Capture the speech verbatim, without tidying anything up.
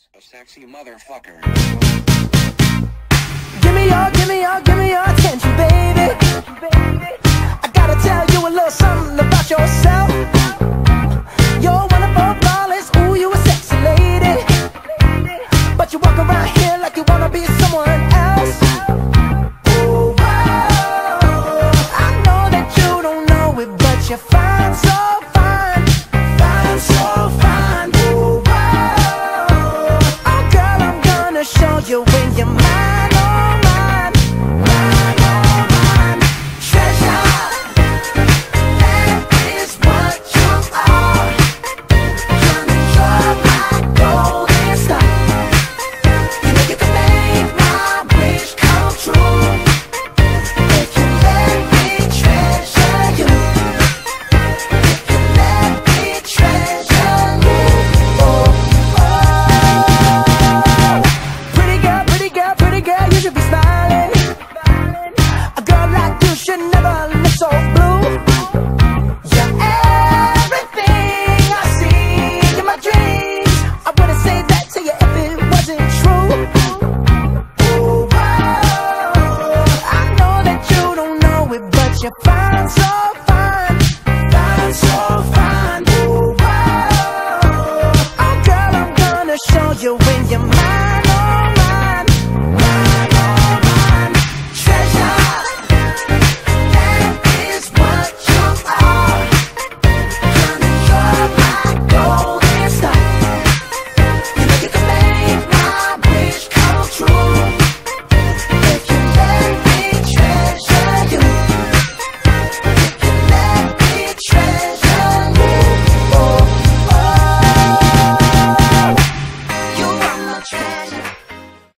a sexy motherfucker. Give me your, give me your, give me your attention, baby. I gotta tell you a little something about yourself. You're wonderful, flawless, ooh, you a sexy lady. But you walk around here like you wanna be someone else. Ooh, whoa. I know that you don't know it, but you're fine, so fine, fine, so fine. Ooh, whoa. Oh girl, I'm gonna show you when you're mine, oh mine, mine, oh mine. Treasure, that is what you are. Honey, you're my golden star. You know you can make my wish come true if you let me treasure you. If you let me treasure you. Oh, oh. Pretty girl, pretty girl, pretty girl, you should be smiling. A girl like you should never look so blue. You're everything I see in my dreams. I wouldn't say that to you if it wasn't true. Ooh, whoa. I know that you don't know it, but you're fine, so fine, fine, so fine. Ooh, whoa. Oh girl, I'm gonna show you when you're mine, oh mine, mine, oh mine. Treasure, that is what you are. Honey, you're my golden star. You know you can make my wish come true if you let me treasure you. If you let me treasure you. Oh, oh. You are my treasure.